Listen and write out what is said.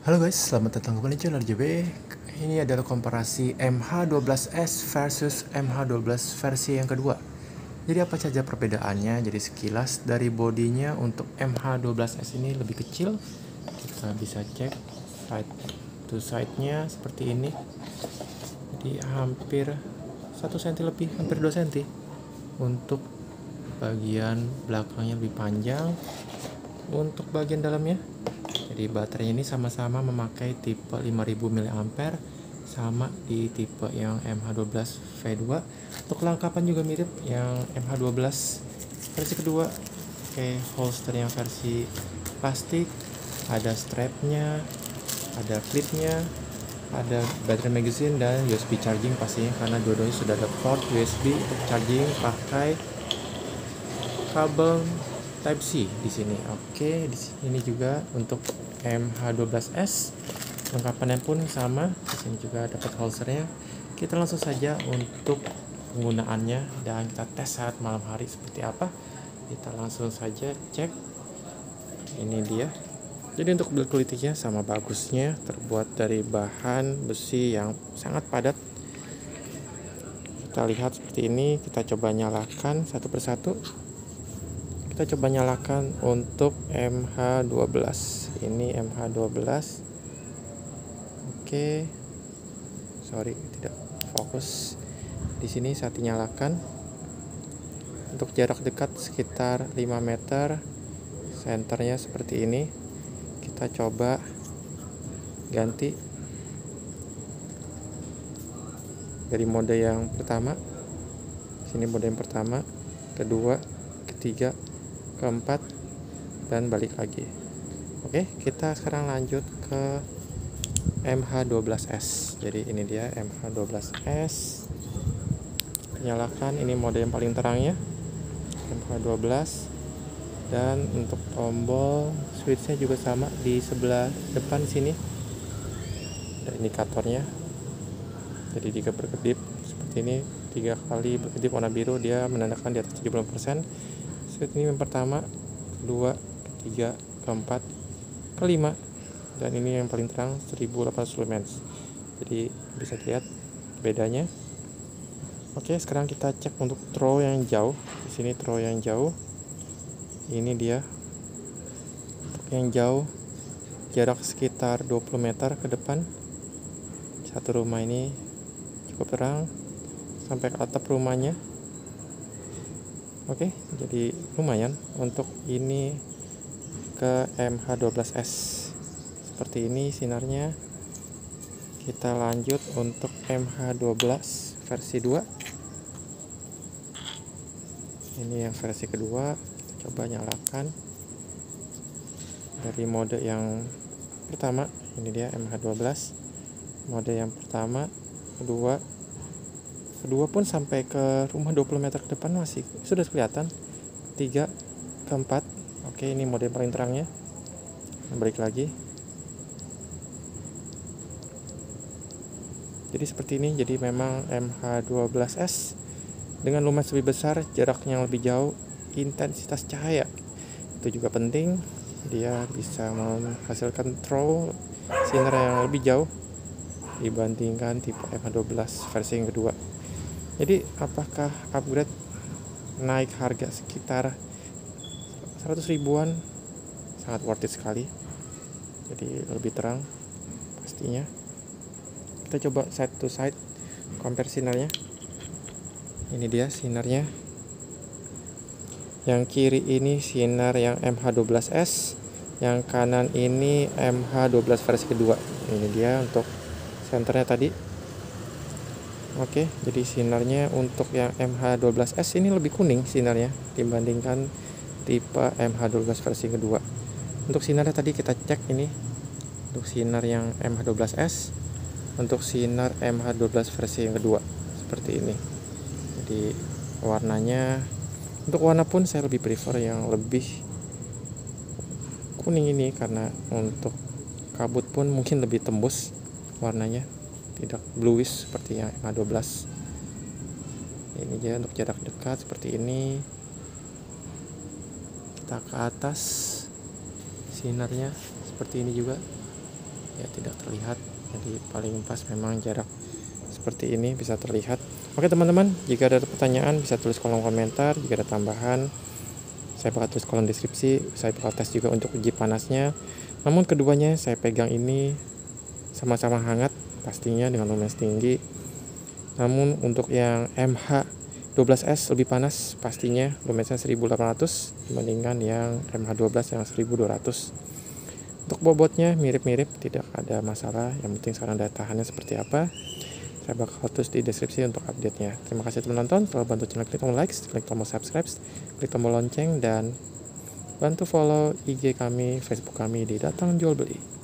Halo guys, selamat datang kembali di channel RJB. Ini adalah komparasi MH12S versus MH12 versi yang kedua. Jadi apa saja perbedaannya? Jadi sekilas dari bodinya untuk MH12S ini lebih kecil. Kita bisa cek side to side-nya seperti ini. Jadi hampir 1 cm lebih, hampir 2 cm. Untuk bagian belakangnya lebih panjang. Untuk bagian dalamnya, jadi baterai ini sama-sama memakai tipe 5000 mAh, sama di tipe yang MH12 V2. Untuk kelengkapan juga mirip yang MH12 versi kedua. Oke, holster yang versi plastik, ada strapnya, ada clipnya, ada battery magazine dan USB charging pastinya, karena dua-duanya sudah ada port USB untuk charging pakai kabel Type C di sini. Oke, di sini juga untuk MH12S lengkapannya pun sama. Di sini juga dapat holsternya. Kita langsung saja untuk penggunaannya dan kita tes saat malam hari seperti apa. Kita langsung saja cek. Ini dia. Jadi untuk build quality-nya sama bagusnya, terbuat dari bahan besi yang sangat padat. Kita lihat seperti ini. Kita coba nyalakan satu persatu. Kita coba nyalakan untuk MH12. Ini MH12. Oke. Sorry, tidak fokus. Di sini saat dinyalakan, untuk jarak dekat sekitar 5 meter, senternya seperti ini. Kita coba ganti dari mode yang pertama. Sini mode yang pertama, kedua, ketiga, keempat, dan balik lagi. Oke, kita sekarang lanjut ke MH12S. Jadi ini dia MH12S. Nyalakan, ini mode yang paling terangnya, MH12. Dan untuk tombol switchnya juga sama di sebelah depan sini. Ada indikatornya. Jadi jika berkedip seperti ini, 3 kali berkedip warna biru, dia menandakan di atas 70%. Switch ini yang pertama, kedua, ketiga, keempat, kelima, dan ini yang paling terang 1800 lumens. Jadi bisa dilihat bedanya. Oke, sekarang kita cek untuk throw yang jauh. Di sini throw yang jauh. Ini dia. Untuk yang jauh, jarak sekitar 20 meter ke depan. Satu rumah ini cukup terang sampai ke atap rumahnya. Oke, jadi lumayan untuk ini ke MH12S. Seperti ini sinarnya. Kita lanjut untuk MH12 versi 2. Ini yang versi kedua. Kita coba nyalakan dari mode yang pertama. Ini dia MH12. Mode yang pertama, kedua pun sampai ke rumah 20 meter ke depan masih sudah kelihatan. Ketiga, keempat. Oke, ini mode yang paling terangnya. Balik lagi. Jadi seperti ini. Jadi memang MH12S dengan lumens lebih besar, jaraknya lebih jauh, intensitas cahaya itu juga penting. Dia bisa menghasilkan throw sinar yang lebih jauh dibandingkan tipe MH12 versi yang kedua. Jadi apakah upgrade naik harga sekitar 100 ribuan? Sangat worth it sekali. Jadi lebih terang pastinya. Kita coba side to side compare sinarnya. Ini dia sinarnya. Yang kiri ini sinar yang MH12S, yang kanan ini MH12 versi kedua. Ini dia untuk senternya tadi. Oke, jadi sinarnya untuk yang MH12S ini lebih kuning sinarnya dibandingkan tipe MH12 versi kedua. Untuk sinarnya tadi kita cek ini. Untuk sinar yang MH12S, untuk sinar MH12 versi yang kedua seperti ini. Jadi warnanya, untuk warna pun saya lebih prefer yang lebih kuning ini, karena untuk kabut pun mungkin lebih tembus warnanya, tidak bluish seperti yang MH12. Ini aja untuk jarak dekat seperti ini. Kita ke atas, sinarnya seperti ini juga. ya tidak terlihat. Jadi paling pas memang jarak seperti ini bisa terlihat. Oke teman-teman, jika ada pertanyaan bisa tulis kolom komentar. Jika ada tambahan saya bakal tulis kolom deskripsi. Saya bakal tes juga untuk uji panasnya. Namun keduanya saya pegang ini sama-sama hangat pastinya dengan luminance tinggi. Namun untuk yang MH12S lebih panas pastinya, luminance 1800 dibandingkan yang MH12 yang 1200. Untuk bobotnya mirip-mirip, tidak ada masalah. Yang penting sekarang daya tahannya seperti apa. Saya bakal tulis di deskripsi untuk update-nya. Terima kasih teman nonton. Kalau bantu channel klik tombol like, klik tombol subscribe, klik tombol lonceng, dan bantu follow IG kami, Facebook kami di Datang Jual Beli.